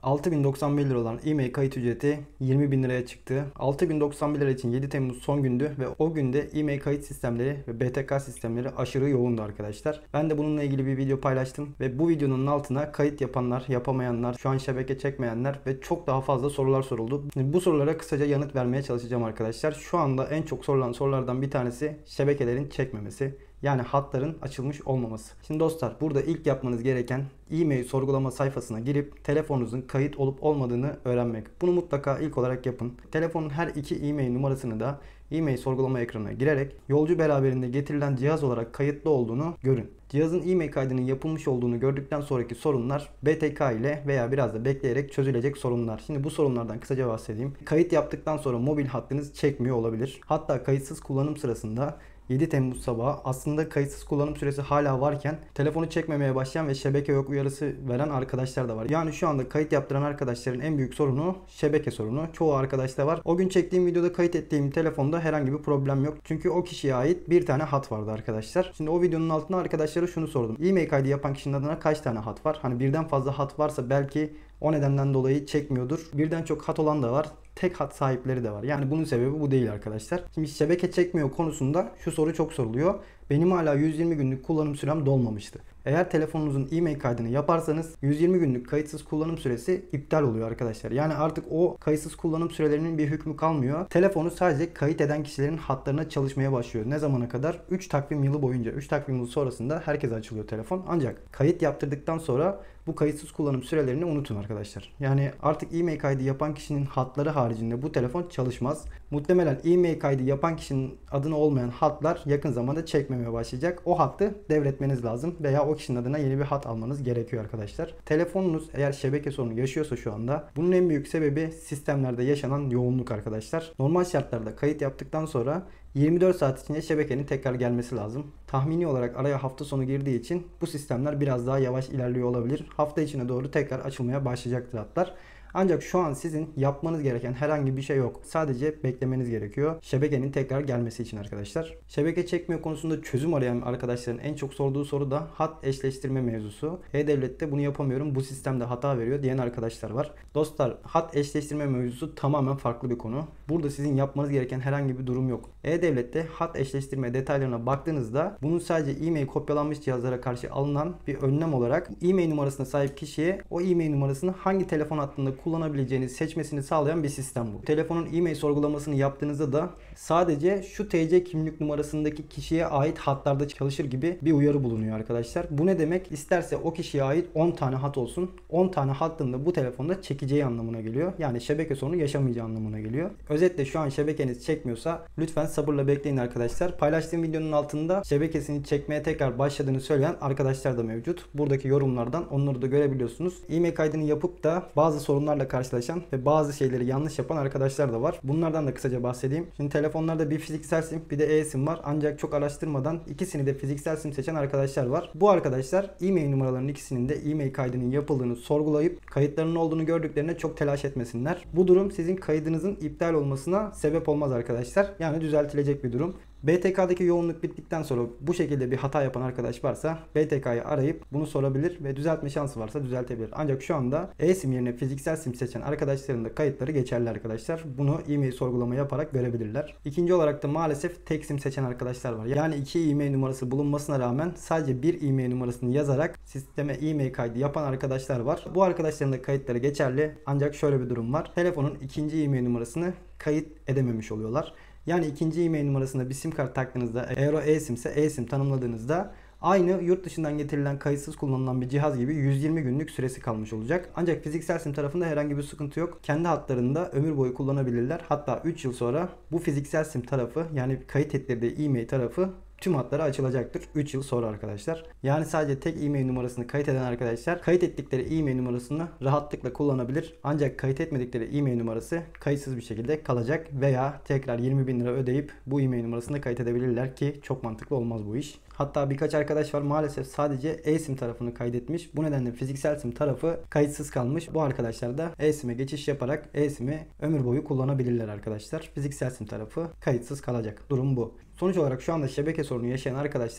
6.091 lira olan e-mail kayıt ücreti 20.000 liraya çıktı. 6.091 lira için 7 Temmuz son gündü ve o günde e-mail kayıt sistemleri ve BTK sistemleri aşırı yoğundu arkadaşlar. Ben de bununla ilgili bir video paylaştım ve bu videonun altına kayıt yapanlar, yapamayanlar, şu an şebeke çekmeyenler ve çok daha fazla sorular soruldu. Şimdi bu sorulara kısaca yanıt vermeye çalışacağım arkadaşlar. Şu anda en çok sorulan sorulardan bir tanesi şebekelerin çekmemesi. Yani hatların açılmış olmaması. Şimdi dostlar, burada ilk yapmanız gereken e-mail sorgulama sayfasına girip telefonunuzun kayıt olup olmadığını öğrenmek. Bunu mutlaka ilk olarak yapın. Telefonun her iki e-mail numarasını da e-mail sorgulama ekranına girerek yolcu beraberinde getirilen cihaz olarak kayıtlı olduğunu görün. Cihazın e-mail kaydının yapılmış olduğunu gördükten sonraki sorunlar BTK ile veya biraz da bekleyerek çözülecek sorunlar. Şimdi bu sorunlardan kısaca bahsedeyim. Kayıt yaptıktan sonra mobil hattınız çekmiyor olabilir. Hatta kayıtsız kullanım sırasında 7 Temmuz sabahı aslında kayıtsız kullanım süresi hala varken telefonu çekmemeye başlayan ve şebeke yok uyarısı veren arkadaşlar da var. Yani şu anda kayıt yaptıran arkadaşların en büyük sorunu şebeke sorunu. Çoğu arkadaşta var. O gün çektiğim videoda kayıt ettiğim telefonda herhangi bir problem yok. Çünkü o kişiye ait bir tane hat vardı arkadaşlar. Şimdi o videonun altına arkadaşlara şunu sordum. E-mail kaydı yapan kişinin adına kaç tane hat var? Hani birden fazla hat varsa belki o nedenden dolayı çekmiyordur. Birden çok hat olan da var. Tek hat sahipleri de var. Yani bunun sebebi bu değil arkadaşlar. Şimdi şebeke çekmiyor konusunda şu soru çok soruluyor. Benim hala 120 günlük kullanım sürem dolmamıştı. Eğer telefonunuzun e-mail kaydını yaparsanız 120 günlük kayıtsız kullanım süresi iptal oluyor arkadaşlar. Yani artık o kayıtsız kullanım sürelerinin bir hükmü kalmıyor. Telefonu sadece kayıt eden kişilerin hatlarına çalışmaya başlıyor. Ne zamana kadar? 3 takvim yılı boyunca. 3 takvim yılı sonrasında herkese açılıyor telefon. Ancak kayıt yaptırdıktan sonra bu kayıtsız kullanım sürelerini unutun arkadaşlar. Yani artık e-mail kaydı yapan kişinin hatları haricinde bu telefon çalışmaz. Muhtemelen e-mail kaydı yapan kişinin adına olmayan hatlar yakın zamanda çekmemeye başlayacak. O hattı devretmeniz lazım veya o kişinin adına yeni bir hat almanız gerekiyor arkadaşlar. Telefonunuz eğer şebeke sorunu yaşıyorsa şu anda bunun en büyük sebebi sistemlerde yaşanan yoğunluk arkadaşlar. Normal şartlarda kayıt yaptıktan sonra 24 saat içinde şebekenin tekrar gelmesi lazım. Tahmini olarak araya hafta sonu girdiği için bu sistemler biraz daha yavaş ilerliyor olabilir. Hafta içine doğru tekrar açılmaya başlayacaktır hatlar. Ancak şu an sizin yapmanız gereken herhangi bir şey yok. Sadece beklemeniz gerekiyor şebekenin tekrar gelmesi için arkadaşlar. Şebeke çekmiyor konusunda çözüm arayan arkadaşların en çok sorduğu soru da hat eşleştirme mevzusu. E-Devlet'te bunu yapamıyorum, bu sistemde hata veriyor diyen arkadaşlar var. Dostlar, hat eşleştirme mevzusu tamamen farklı bir konu. Burada sizin yapmanız gereken herhangi bir durum yok. E-Devlet'te hat eşleştirme detaylarına baktığınızda bunun sadece e-mail kopyalanmış cihazlara karşı alınan bir önlem olarak e-mail numarasına sahip kişiye o e-mail numarasını hangi telefon hattında kullanabileceğini seçmesini sağlayan bir sistem bu. Telefonun e-mail sorgulamasını yaptığınızda da sadece şu TC kimlik numarasındaki kişiye ait hatlarda çalışır gibi bir uyarı bulunuyor arkadaşlar. Bu ne demek? İsterse o kişiye ait 10 tane hat olsun. 10 tane hattın da bu telefonda çekeceği anlamına geliyor. Yani şebeke sorunu yaşamayacağı anlamına geliyor. Özetle şu an şebekeniz çekmiyorsa lütfen sabırla bekleyin arkadaşlar. Paylaştığım videonun altında şebekesini çekmeye tekrar başladığını söyleyen arkadaşlar da mevcut. Buradaki yorumlardan onları da görebiliyorsunuz. E-mail kaydını yapıp da bazı sorunlarla karşılaşan ve bazı şeyleri yanlış yapan arkadaşlar da var. Bunlardan da kısaca bahsedeyim. Şimdi telefonlarda bir fiziksel sim bir de e-sim var. Ancak çok araştırmadan ikisini de fiziksel sim seçen arkadaşlar var. Bu arkadaşlar e-mail numaralarının ikisinin de e-mail kaydının yapıldığını sorgulayıp kayıtlarının olduğunu gördüklerine çok telaş etmesinler. Bu durum sizin kaydınızın iptal olmasına sebep olmaz arkadaşlar. Yani düzeltilecek bir durum. BTK'daki yoğunluk bittikten sonra bu şekilde bir hata yapan arkadaş varsa BTK'yı arayıp bunu sorabilir ve düzeltme şansı varsa düzeltebilir. Ancak şu anda e-sim yerine fiziksel sim seçen arkadaşların da kayıtları geçerli arkadaşlar. Bunu e-mail sorgulama yaparak görebilirler. İkinci olarak da maalesef tek sim seçen arkadaşlar var. Yani iki e-mail numarası bulunmasına rağmen sadece bir e-mail numarasını yazarak sisteme e-mail kaydı yapan arkadaşlar var. Bu arkadaşların da kayıtları geçerli. Ancak şöyle bir durum var. Telefonun ikinci e-mail numarasını kayıt edememiş oluyorlar. Yani ikinci e-mail numarasına bir sim kart taktığınızda, eğer o e-sim ise e-sim tanımladığınızda aynı yurt dışından getirilen kayıtsız kullanılan bir cihaz gibi 120 günlük süresi kalmış olacak. Ancak fiziksel sim tarafında herhangi bir sıkıntı yok. Kendi hatlarında ömür boyu kullanabilirler. Hatta 3 yıl sonra bu fiziksel sim tarafı, yani kayıt ettirdiği e-mail tarafı tüm hatlara açılacaktır 3 yıl sonra arkadaşlar. Yani sadece tek e-mail numarasını kayıt eden arkadaşlar kayıt ettikleri e-mail numarasını rahatlıkla kullanabilir. Ancak kayıt etmedikleri e-mail numarası kayıtsız bir şekilde kalacak veya tekrar 20.000 lira ödeyip bu e-mail numarasını kayıt edebilirler ki çok mantıklı olmaz bu iş. Hatta birkaç arkadaş var maalesef sadece e-sim tarafını kaydetmiş. Bu nedenle fiziksel sim tarafı kayıtsız kalmış. Bu arkadaşlar da e-sim'e geçiş yaparak e-sim'i ömür boyu kullanabilirler arkadaşlar. Fiziksel sim tarafı kayıtsız kalacak. Durum bu. Sonuç olarak şu anda şebeke sorunu yaşayan arkadaşlar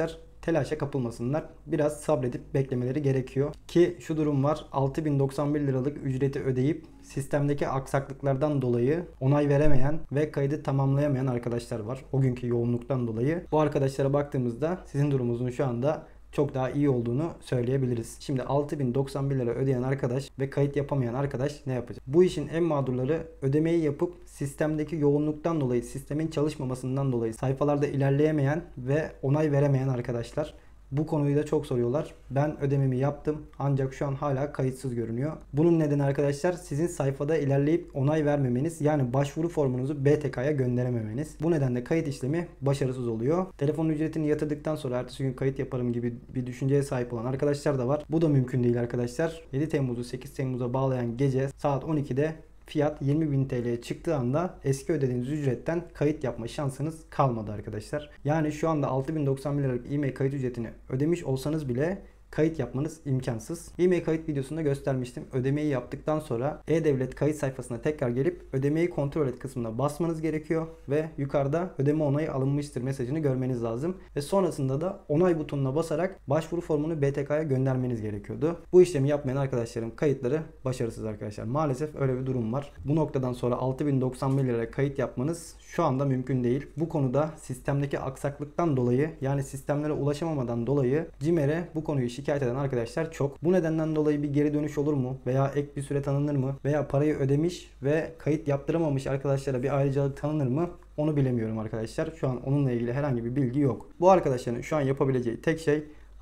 telaşa kapılmasınlar. Biraz sabredip beklemeleri gerekiyor. Ki şu durum var. 6091 liralık ücreti ödeyip sistemdeki aksaklıklardan dolayı onay veremeyen ve kaydı tamamlayamayan arkadaşlar var. O günkü yoğunluktan dolayı. Bu arkadaşlara baktığımızda sizin durumunuzun şu anda çok daha iyi olduğunu söyleyebiliriz. Şimdi 6091 lira ödeyen arkadaş ve kayıt yapamayan arkadaş ne yapacak? Bu işin en mağdurları ödemeyi yapıp sistemdeki yoğunluktan dolayı, sistemin çalışmamasından dolayı sayfalarda ilerleyemeyen ve onay veremeyen arkadaşlar. Bu konuyu da çok soruyorlar. Ben ödememi yaptım ancak şu an hala kayıtsız görünüyor. Bunun nedeni arkadaşlar sizin sayfada ilerleyip onay vermemeniz, yani başvuru formunuzu BTK'ya gönderememeniz. Bu nedenle kayıt işlemi başarısız oluyor. Telefon ücretini yatırdıktan sonra ertesi gün kayıt yaparım gibi bir düşünceye sahip olan arkadaşlar da var. Bu da mümkün değil arkadaşlar. 7 Temmuz'u 8 Temmuz'a bağlayan gece saat 12'de fiyat 20.000 TL'ye çıktığı anda eski ödediğiniz ücretten kayıt yapma şansınız kalmadı arkadaşlar. Yani şu anda 6091 liralık e-mail kayıt ücretini ödemiş olsanız bile kayıt yapmanız imkansız. E-mail kayıt videosunda göstermiştim. Ödemeyi yaptıktan sonra E-Devlet kayıt sayfasına tekrar gelip ödemeyi kontrol et kısmına basmanız gerekiyor ve yukarıda ödeme onayı alınmıştır mesajını görmeniz lazım. Ve sonrasında da onay butonuna basarak başvuru formunu BTK'ya göndermeniz gerekiyordu. Bu işlemi yapmayan arkadaşlarım kayıtları başarısız arkadaşlar. Maalesef öyle bir durum var. Bu noktadan sonra 6091 liraya kayıt yapmanız şu anda mümkün değil. Bu konuda sistemdeki aksaklıktan dolayı, yani sistemlere ulaşamamadan dolayı CİMER'e bu konuyu şikayet eden arkadaşlar çok. Bu nedenden dolayı bir geri dönüş olur mu? Veya ek bir süre tanınır mı? Veya parayı ödemiş ve kayıt yaptıramamış arkadaşlara bir ayrıcalık tanınır mı? Onu bilemiyorum arkadaşlar. Şu an onunla ilgili herhangi bir bilgi yok. Bu arkadaşların şu an yapabileceği tek şey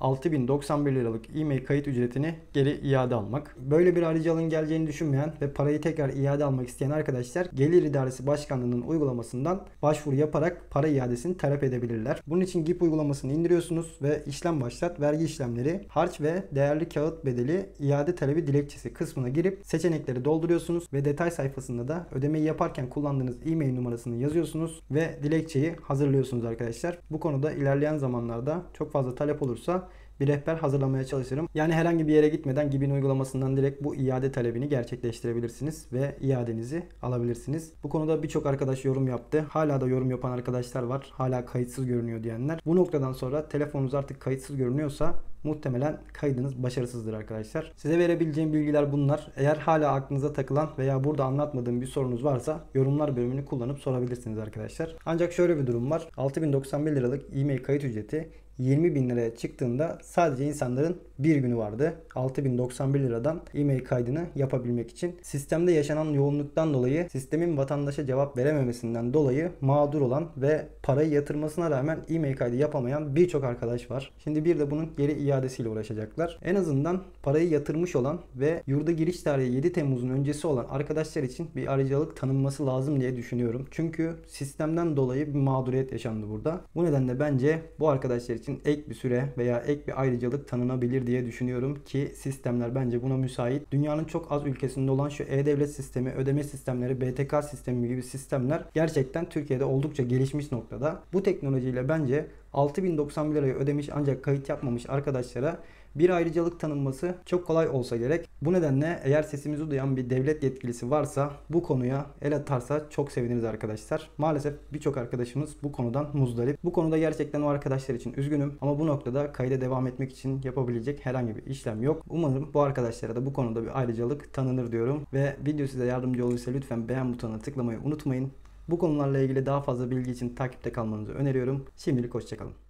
6091 liralık e-mail kayıt ücretini geri iade almak. Böyle bir ayrıcalığın geleceğini düşünmeyen ve parayı tekrar iade almak isteyen arkadaşlar Gelir İdaresi Başkanlığı'nın uygulamasından başvuru yaparak para iadesini talep edebilirler. Bunun için GİP uygulamasını indiriyorsunuz ve işlem başlat, vergi işlemleri, harç ve değerli kağıt bedeli iade talebi dilekçesi kısmına girip seçenekleri dolduruyorsunuz ve detay sayfasında da ödemeyi yaparken kullandığınız e-mail numarasını yazıyorsunuz ve dilekçeyi hazırlıyorsunuz arkadaşlar. Bu konuda ilerleyen zamanlarda çok fazla talep olursa bir rehber hazırlamaya çalışırım. Yani herhangi bir yere gitmeden GİB'in uygulamasından direkt bu iade talebini gerçekleştirebilirsiniz ve iadenizi alabilirsiniz. Bu konuda birçok arkadaş yorum yaptı. Hala da yorum yapan arkadaşlar var. Hala kayıtsız görünüyor diyenler. Bu noktadan sonra telefonunuz artık kayıtsız görünüyorsa muhtemelen kaydınız başarısızdır arkadaşlar. Size verebileceğim bilgiler bunlar. Eğer hala aklınıza takılan veya burada anlatmadığım bir sorunuz varsa yorumlar bölümünü kullanıp sorabilirsiniz arkadaşlar. Ancak şöyle bir durum var. 6091 liralık e-mail kayıt ücreti 20.000 liraya çıktığında sadece insanların bir günü vardı. 6091 liradan e-mail kaydını yapabilmek için. Sistemde yaşanan yoğunluktan dolayı, sistemin vatandaşa cevap verememesinden dolayı mağdur olan ve parayı yatırmasına rağmen e-mail kaydı yapamayan birçok arkadaş var. Şimdi bir de bunun geri iadesiyle uğraşacaklar. En azından parayı yatırmış olan ve yurda giriş tarihi 7 Temmuz'un öncesi olan arkadaşlar için bir ayrıcalık tanınması lazım diye düşünüyorum. Çünkü sistemden dolayı bir mağduriyet yaşandı burada. Bu nedenle bence bu arkadaşlar için ek bir süre veya ek bir ayrıcalık tanınabilir diye düşünüyorum ki sistemler bence buna müsait. Dünyanın çok az ülkesinde olan şu E-Devlet sistemi, ödeme sistemleri, BTK sistemi gibi sistemler gerçekten Türkiye'de oldukça gelişmiş noktada. Bu teknolojiyle bence 6091 lirayı ödemiş ancak kayıt yapmamış arkadaşlara bir ayrıcalık tanınması çok kolay olsa gerek. Bu nedenle eğer sesimizi duyan bir devlet yetkilisi varsa bu konuya el atarsa çok seviniriz arkadaşlar. Maalesef birçok arkadaşımız bu konudan muzdarip. Bu konuda gerçekten o arkadaşlar için üzgünüm ama bu noktada kayda devam etmek için yapabilecek herhangi bir işlem yok. Umarım bu arkadaşlara da bu konuda bir ayrıcalık tanınır diyorum ve video size yardımcı olduysa lütfen beğen butonuna tıklamayı unutmayın. Bu konularla ilgili daha fazla bilgi için takipte kalmanızı öneriyorum. Şimdilik hoşçakalın.